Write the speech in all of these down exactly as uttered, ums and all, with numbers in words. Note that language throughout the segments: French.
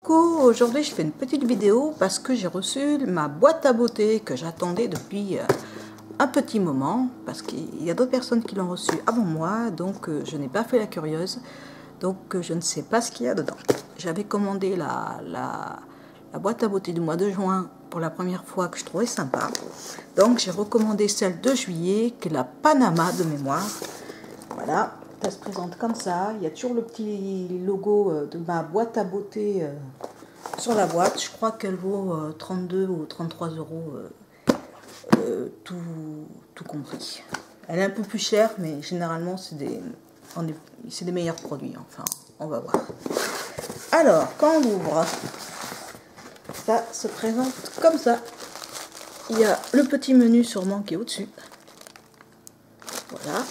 Coucou, aujourd'hui je fais une petite vidéo parce que j'ai reçu ma boîte à beauté que j'attendais depuis un petit moment, parce qu'il y a d'autres personnes qui l'ont reçue avant moi, donc je n'ai pas fait la curieuse, donc je ne sais pas ce qu'il y a dedans. J'avais commandé la, la, la boîte à beauté du mois de juin pour la première fois, que je trouvais sympa, donc j'ai recommandé celle de juillet qui est la Panama de mémoire. Voilà, ça se présente comme ça. Il y a toujours le petit logo de ma boîte à beauté sur la boîte. Je crois qu'elle vaut trente-deux ou trente-trois euros, euh, tout, tout compris. Elle est un peu plus chère, mais généralement c'est des, c'est des meilleurs produits. Enfin, on va voir. Alors, quand on ouvre, ça se présente comme ça. Il y a le petit menu sûrement qui est au-dessus. Voilà.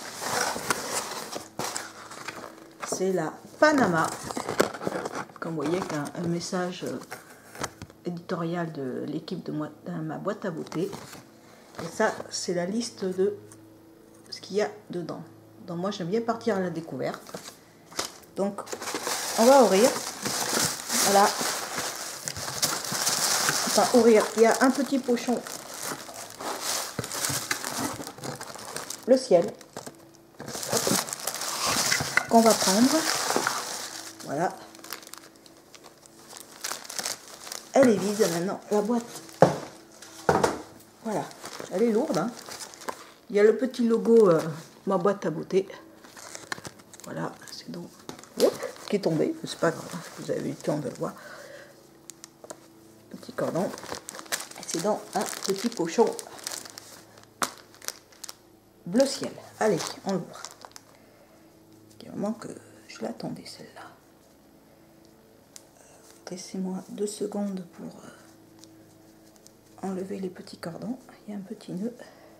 C'est la Panama. Comme vous voyez, qu'un un message éditorial de l'équipe de, de ma boîte à beauté. Et ça, c'est la liste de ce qu'il y a dedans. Donc moi, j'aime bien partir à la découverte. Donc, on va ouvrir. Voilà. Enfin, ouvrir. Il y a un petit pochon. Le ciel. Qu'on va prendre. Voilà. Elle est vide maintenant. La boîte. Voilà. Elle est lourde. Hein. Il y a le petit logo euh, ma boîte à beauté. Voilà. C'est donc. Hop, qui est tombé. C'est pas grave. Vous avez eu le temps de le voir. Le petit cordon. C'est dans un petit pochon bleu ciel. Allez, on l'ouvre. Il y a vraiment que je l'attendais celle-là. Laissez-moi deux secondes pour enlever les petits cordons. Il y a un petit nœud.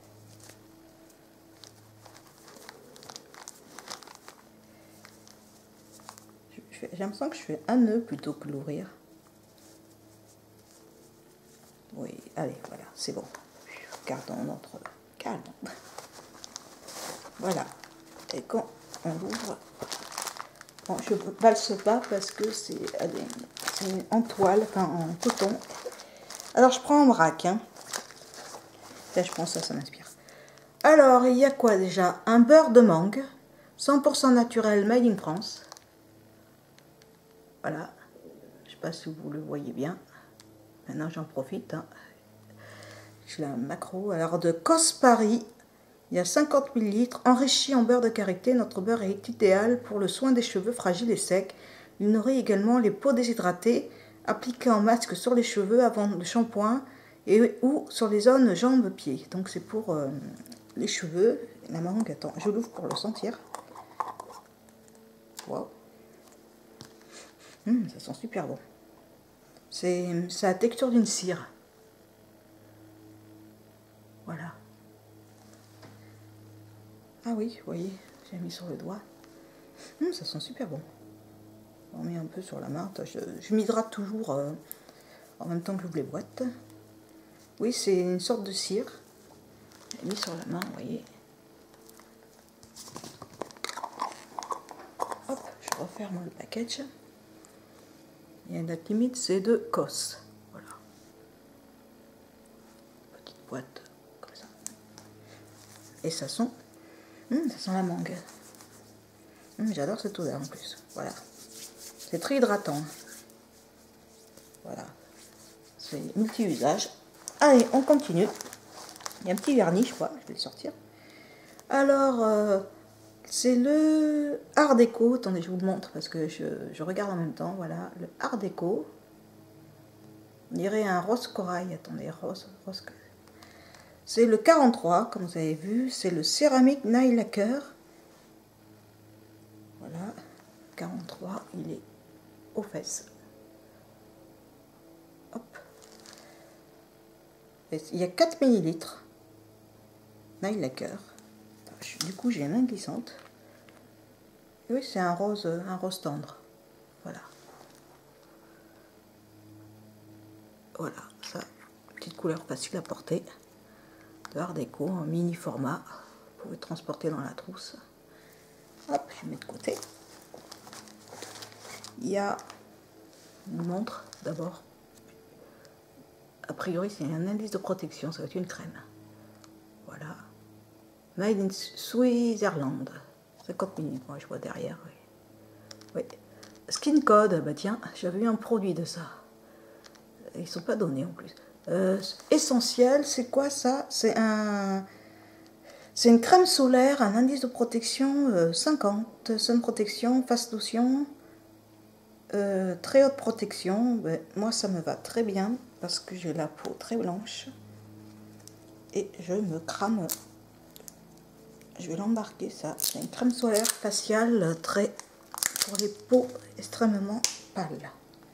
J'ai l'impression que je fais un nœud plutôt que l'ouvrir. Oui, allez, voilà, c'est bon. Gardons notre calme. Voilà. Et quand on l'ouvre, bon, je ne valse pas parce que c'est en toile, enfin en coton. Alors je prends en vrac. Hein. Là, je pense que ça, ça m'inspire. Alors, il y a quoi déjà? Un beurre de mangue, cent pour cent naturel, made in France. Voilà. Je ne sais pas si vous le voyez bien. Maintenant, j'en profite. Hein. J'ai la macro. Alors, de Cos Paris, il y a cinquante millilitres, enrichi en beurre de karité. Notre beurre est idéal pour le soin des cheveux fragiles et secs. Il nourrit également les peaux déshydratées, appliquées en masque sur les cheveux avant le shampoing et ou sur les zones jambes-pieds. Donc, c'est pour euh, les cheveux. La mangue, attends, je l'ouvre pour le sentir. Wow. Mmh, ça sent super bon. C'est la texture d'une cire. Voilà. Ah oui, vous voyez, j'ai mis sur le doigt. Mmh, ça sent super bon. On met un peu sur la main. Je, je m'hydrate toujours euh, en même temps que j'ouvre les boîtes. Oui, c'est une sorte de cire. J'ai mis sur la main, vous voyez. Hop, je referme le package. Et la limite, c'est de Cos. Voilà. Petite boîte, comme ça. Et ça sent... Mmh, ça sent la mangue. Mmh, j'adore cette odeur en plus. Voilà. C'est très hydratant. Voilà. C'est multi-usage. Allez, on continue. Il y a un petit vernis, je crois. Je vais le sortir. Alors, euh, c'est le Art Déco. Attendez, je vous le montre parce que je, je regarde en même temps. Voilà, le Art Déco. On dirait un rose corail. Attendez, rose, rose. C'est le quarante-trois, comme vous avez vu. C'est le Céramique Nail Lacquer. Voilà, quarante-trois, il est aux fesses. Hop. Et il y a quatre millilitres. Nail Lacquer. Du coup, j'ai les mains glissantes. Et oui, c'est un rose, un rose tendre. Voilà. Voilà, ça, petite couleur facile à porter. De Art Déco en mini format. Vous pouvez transporter dans la trousse. Hop, je mets de côté. Il y a une montre d'abord. A priori, c'est un indice de protection, ça va être une crème. Voilà. Made in Switzerland. cinquante minutes, moi je vois derrière. Oui. Oui. Skin Code, bah tiens, j'avais eu un produit de ça. Ils ne sont pas donnés en plus. Euh, essentiel, c'est quoi ça? C'est un, c'est une crème solaire, un indice de protection euh, cinquante, sun protection, face lotion, euh, très haute protection. Ben, moi, ça me va très bien parce que j'ai la peau très blanche et je me crame. Je vais l'embarquer ça. C'est une crème solaire faciale très pour les peaux extrêmement pâles.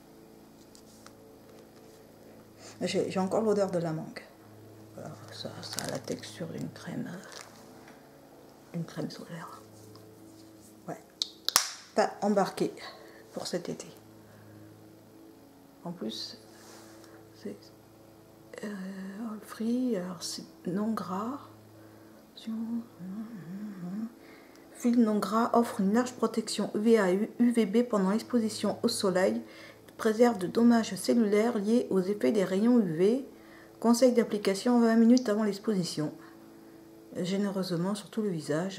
J'ai encore l'odeur de la mangue. Voilà, ça, ça a la texture d'une crème, une crème solaire. Ouais, pas embarqué pour cet été. En plus, c'est euh, all free, alors c'est non gras. Fil non gras offre une large protection U V A et U V B pendant l'exposition au soleil. Préserve de dommages cellulaires liés aux effets des rayons U V. Conseil d'application vingt minutes avant l'exposition. Généreusement sur tout le visage.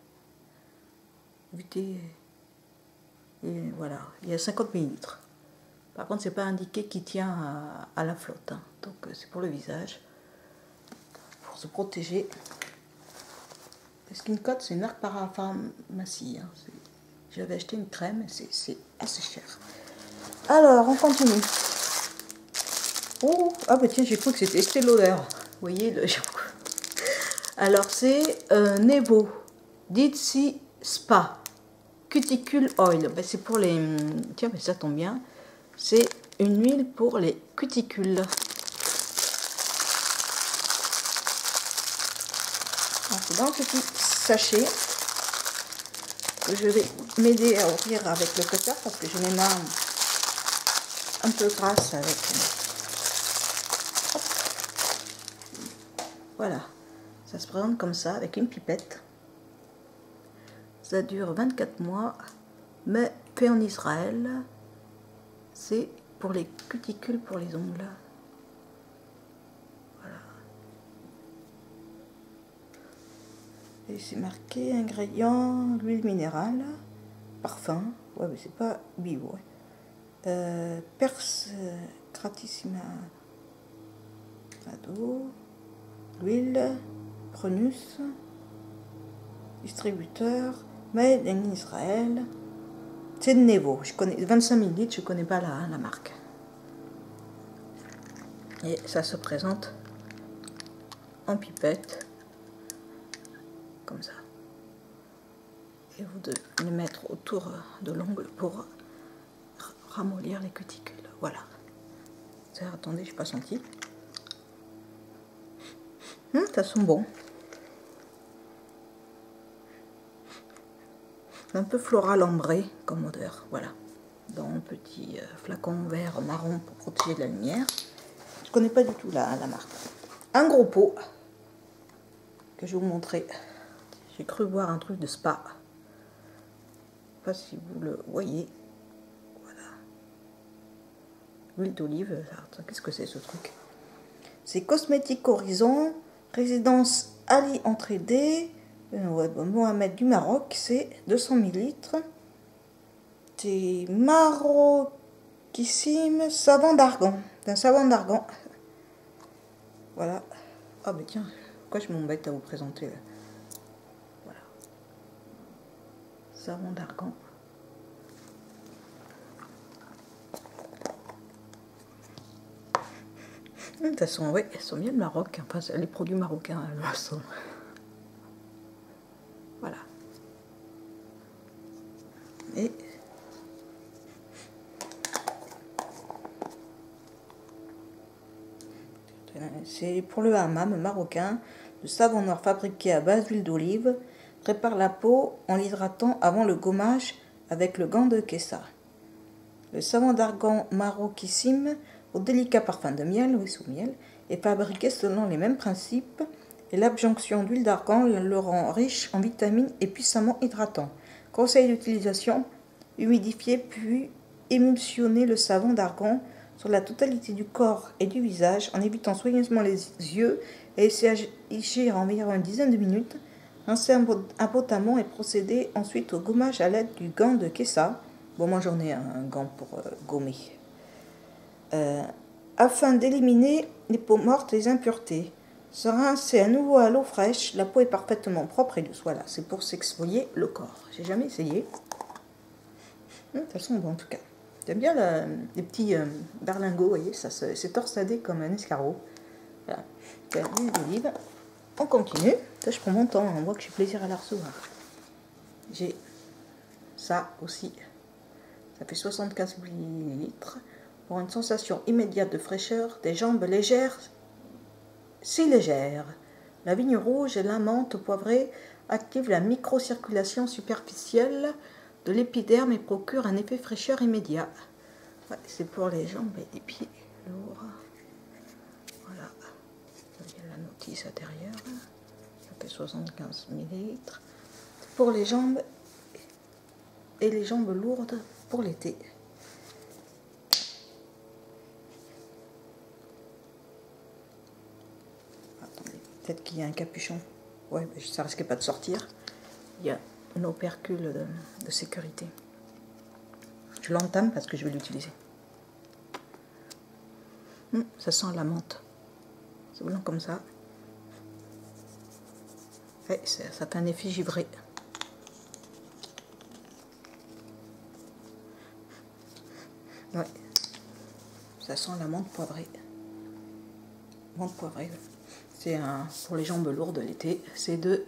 Évitez. Et voilà, il y a cinquante millilitres. Par contre, c'est pas indiqué qui tient à, à la flotte. Hein. Donc c'est pour le visage. Pour se protéger. Le Skin Code, c'est une marque parapharmacie. Hein. J'avais acheté une crème, c'est assez cher. Alors, on continue. Oh, ah bah tiens, j'ai cru que c'était Estée Lauder. Vous voyez le... Alors, c'est euh, Nebo Ditsi Spa Cuticule Oil. Ben, c'est pour les... Tiens, mais ça tombe bien. C'est une huile pour les cuticules. C'est dans un petit sachet que je vais m'aider à ouvrir avec le cutter parce que je ai mains un peu grasses avec. Hop. Voilà, ça se présente comme ça avec une pipette. Ça dure vingt-quatre mois, mais fait en Israël. C'est pour les cuticules, pour les ongles. Et c'est marqué ingrédients, l'huile minérale, parfum, ouais mais c'est pas bio, ouais. euh, Perse Gratissima Ado, l'huile, Prenus, distributeur, made in Israël, c'est de Nebo, je connais vingt-cinq millilitres, je connais pas la, la marque. Et ça se présente en pipette. Comme ça. Et vous devez les mettre autour de l'ongle pour ramollir les cuticules. Voilà. Ça, attendez, je n'ai pas senti. Hum, ça sent bon. Un peu floral ambré comme odeur. Voilà. Dans un petit flacon vert marron pour protéger de la lumière. Je ne connais pas du tout la, la marque. Un gros pot que je vais vous montrer. J'ai cru voir un truc de spa. Je ne sais pas si vous le voyez. Voilà. L'huile d'olive. Qu'est-ce que c'est ce truc? C'est Cosmétique Horizon. Résidence Ali Entrée D. Ouais, bon, Mohamed du Maroc. C'est deux cents millilitres. C'est Maroquissime savon d'argan. C'est un savon d'argan. Voilà. Ah, mais tiens, pourquoi je m'embête à vous présenter là? Savon d'argan. De toute façon, oui, elles sont bien de Maroc. Enfin, les produits marocains, elles sont. Voilà. Et c'est pour le hammam marocain. Le savon noir fabriqué à base d'huile d'olive. Prépare la peau en l'hydratant avant le gommage avec le gant de Kessa. Le savon d'argan Maroquissime au délicat parfum de miel, oui sous miel, est fabriqué selon les mêmes principes et l'adjonction d'huile d'argan le rend riche en vitamines et puissamment hydratant. Conseil d'utilisation, humidifier puis émulsionner le savon d'argan sur la totalité du corps et du visage en évitant soigneusement les yeux et laisser agir environ une dizaine de minutes. Rincer abondamment et procéder ensuite au gommage à l'aide du gant de Kessa. Bon, moi j'en ai un, un gant pour euh, gommer. Euh, afin d'éliminer les peaux mortes et les impuretés. Se rincer à nouveau à l'eau fraîche, la peau est parfaitement propre et douce. Voilà, c'est pour s'exfolier le corps. J'ai jamais essayé. De toute façon, bon, en tout cas. J'aime bien la, les petits euh, berlingots, vous voyez, ça c'est torsadé comme un escargot. Voilà, l'huile d'olive. On continue. Ça, je prends mon temps, on voit que j'ai plaisir à la recevoir. J'ai ça aussi. Ça fait soixante-quinze millilitres. Pour une sensation immédiate de fraîcheur, des jambes légères, si légères. La vigne rouge et la menthe poivrée activent la microcirculation superficielle de l'épiderme et procurent un effet fraîcheur immédiat. Ouais, c'est pour les jambes et les pieds lourds. Voilà. Il y a la notice intérieure. Ça fait soixante-quinze millilitres. Pour les jambes et les jambes lourdes pour l'été. Peut-être qu'il y a un capuchon. Ouais, mais ça risquait pas de sortir. Il y a un opercule de, de sécurité. Je l'entame parce que je vais l'utiliser. Hum, ça sent la menthe. C'est blanc comme ça. Ouais, ça, ça fait un effet givré. Ouais. Ça sent la menthe poivrée. Menthe poivrée. C'est un, pour les jambes lourdes l'été, c'est de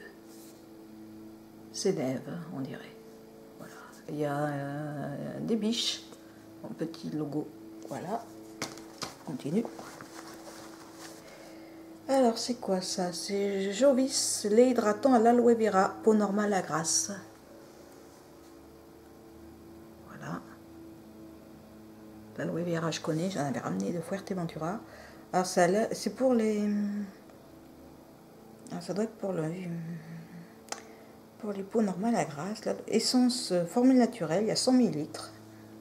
Sénève, on dirait. Voilà. Il y a euh, des biches, un petit logo. Voilà. On continue. Alors, c'est quoi ça? C'est Jovis, lait hydratant à l'aloe vera, peau normale à grasse. Voilà. L'aloe vera, je connais, j'en avais ramené de Fuerteventura. Alors, c'est pour les... Ah, ça doit être pour, le, pour les peaux normales à grasse. Là. Essence formule naturelle, il y a cent millilitres.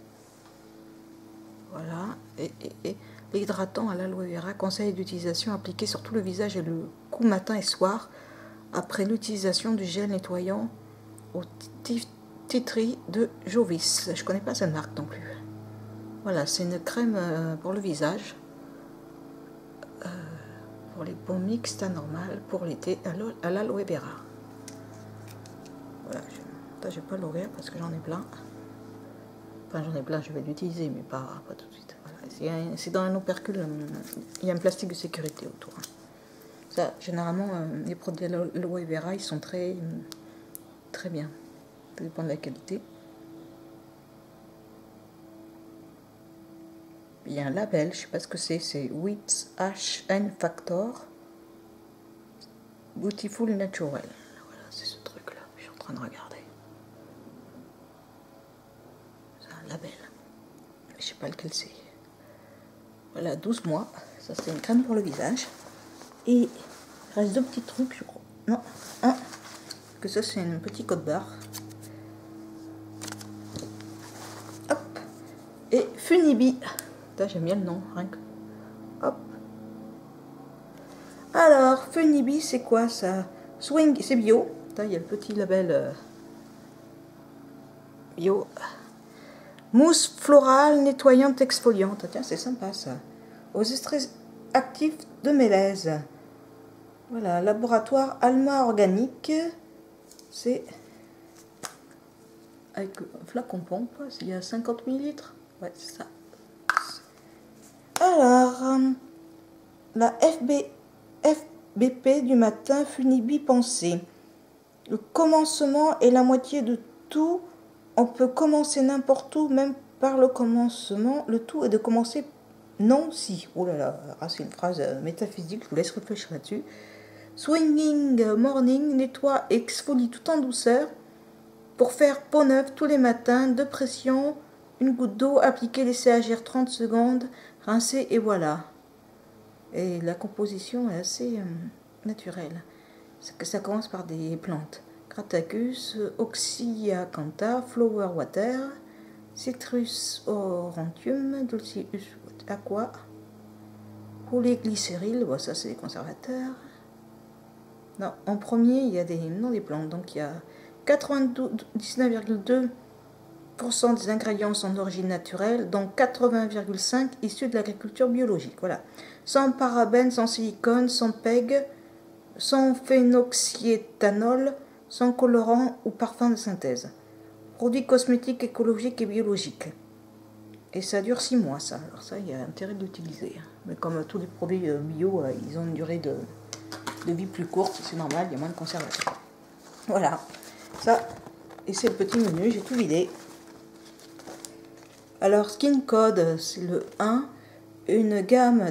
Voilà. Et, et, et l'hydratant à l'aloe vera, conseil d'utilisation appliqué sur tout le visage et le cou matin et soir, après l'utilisation du gel nettoyant au titri de Jovis. Je ne connais pas cette marque non plus. Voilà, c'est une crème pour le visage. Euh, Pour les peaux mixtes à normal, pour l'été, à l'aloe vera. Voilà, je n'ai pas l'ouvert parce que j'en ai plein. Enfin, j'en ai plein, je vais l'utiliser, mais pas, pas tout de suite. Voilà. C'est dans un opercule, il y a un plastique de sécurité autour. Ça, généralement, les produits à l'aloe vera, ils sont très, très bien. Ça dépend de la qualité. Il y a un label, je ne sais pas ce que c'est, c'est With H N Factor Beautiful Natural. Voilà, c'est ce truc-là, je suis en train de regarder. C'est un label, je ne sais pas lequel c'est. Voilà, douze mois, ça c'est une crème pour le visage. Et il reste deux petits trucs, je crois. Non, un, que ça c'est un petit code barre. Hop, et Funibi. J'aime bien le nom, rien que. Hop. Alors, Funibi, c'est quoi ça? Swing, c'est bio. Il y a le petit label euh, bio. Mousse florale nettoyante exfoliante. Tiens, c'est sympa ça. Aux extraits actifs de mélèze. Voilà, laboratoire Alma Organique. C'est avec un flacon pompe. Il y a cinquante millilitres. Ouais, c'est ça. Alors, euh, la F B, F B P du matin, Funibi pensée. Le commencement est la moitié de tout. On peut commencer n'importe où, même par le commencement. Le tout est de commencer non si. Oh là là, c'est une phrase métaphysique, je vous laisse réfléchir là-dessus. Swinging morning, nettoie et exfolie tout en douceur. Pour faire peau neuve tous les matins, deux pressions, une goutte d'eau, appliquer, laisser agir trente secondes. Rincer et voilà. Et la composition est assez euh, naturelle. Que ça commence par des plantes. Crataceous, Oxyacantha, Flower Water, Citrus aurantium, Dulcius aqua, polyglycéryle, bon, ça c'est des conservateurs. Non, en premier il y a des noms des plantes, donc il y a quatre-vingt-dix-neuf virgule deux pour cent des ingrédients sont d'origine naturelle, dont quatre-vingts virgule cinq pour cent issus de l'agriculture biologique. Voilà. Sans parabènes, sans silicone, sans peg, sans phénoxyéthanol, sans colorant ou parfum de synthèse. Produits cosmétiques écologiques et biologiques. Et ça dure six mois, ça. Alors ça, il y a intérêt de l'utiliser. Mais comme tous les produits bio, ils ont une durée de, de vie plus courte, c'est normal, il y a moins de conservation. Voilà. Ça, et c'est le petit menu, j'ai tout vidé. Alors, Skin Code, c'est le un. Une gamme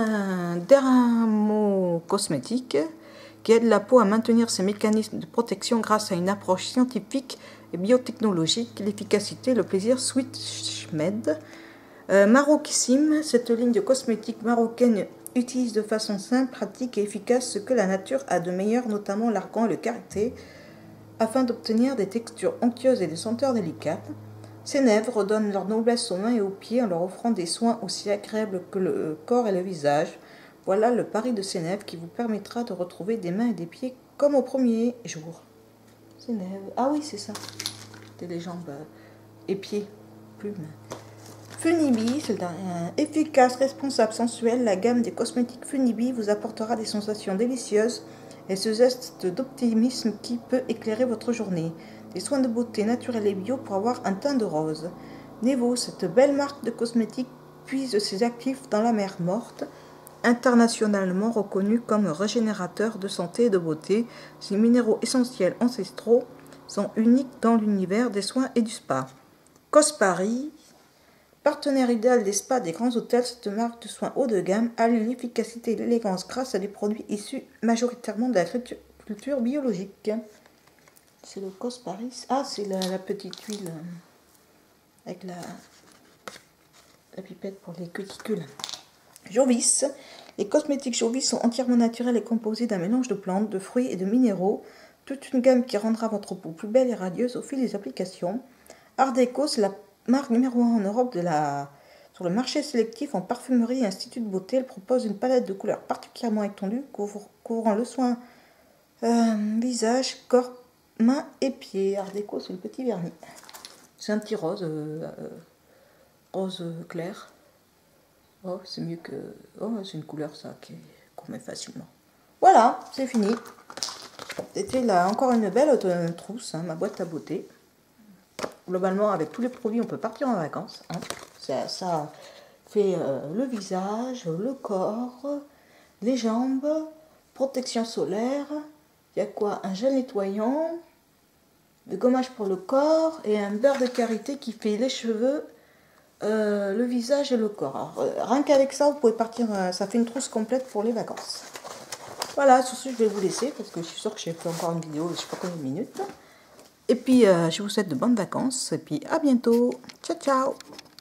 dermo-cosmétique qui aide la peau à maintenir ses mécanismes de protection grâce à une approche scientifique et biotechnologique, l'efficacité, le plaisir, Sweet Med. Euh, Maroquissime, cette ligne de cosmétiques marocaine utilise de façon simple, pratique et efficace ce que la nature a de meilleur, notamment l'argan et le karité, afin d'obtenir des textures onctueuses et des senteurs délicates. Sénève redonne leur noblesse aux mains et aux pieds en leur offrant des soins aussi agréables que le corps et le visage. Voilà le pari de Sénève qui vous permettra de retrouver des mains et des pieds comme au premier jour. Sénève, ah oui c'est ça, c'était les jambes et pieds, plumes. Funibi, c'est efficace, responsable, sensuel. La gamme des cosmétiques Funibi vous apportera des sensations délicieuses et ce zeste d'optimisme qui peut éclairer votre journée. Des soins de beauté naturels et bio pour avoir un teint de rose. Nevo, cette belle marque de cosmétiques, puise ses actifs dans la mer morte. Internationalement reconnu comme régénérateur de santé et de beauté, ces minéraux essentiels ancestraux sont uniques dans l'univers des soins et du spa. Cospari, partenaire idéal des spas des grands hôtels, cette marque de soins haut de gamme allie l'efficacité et l'élégance grâce à des produits issus majoritairement de l'agriculture biologique. C'est le Cosparis. Ah, c'est la, la petite huile euh, avec la, la pipette pour les cuticules. Jovis. Les cosmétiques Jovis sont entièrement naturels et composés d'un mélange de plantes, de fruits et de minéraux. Toute une gamme qui rendra votre peau plus belle et radieuse au fil des applications. Art Déco, c'est la marque numéro un en Europe de la, sur le marché sélectif en parfumerie et institut de beauté. Elle propose une palette de couleurs particulièrement étendue, couvrant, couvrant le soin euh, visage, corps, mains et pieds. Art Déco, c'est le petit vernis. C'est un petit rose, euh, euh, rose clair. Oh, c'est mieux que... Oh, c'est une couleur, ça, qu'on met facilement. Voilà, c'est fini. C'était là encore une belle euh, trousse, hein, ma boîte à beauté. Globalement, avec tous les produits, on peut partir en vacances. Hein. Ça, ça fait euh, le visage, le corps, les jambes, protection solaire. Il y a quoi? Un gel nettoyant, le gommage pour le corps et un beurre de karité qui fait les cheveux, euh, le visage et le corps. Alors, euh, rien qu'avec ça, vous pouvez partir. Euh, ça fait une trousse complète pour les vacances. Voilà, sur ce, je vais vous laisser parce que je suis sûre que j'ai fait encore une vidéo, je ne sais pas combien de minutes. Et puis, euh, je vous souhaite de bonnes vacances et puis à bientôt. Ciao, ciao!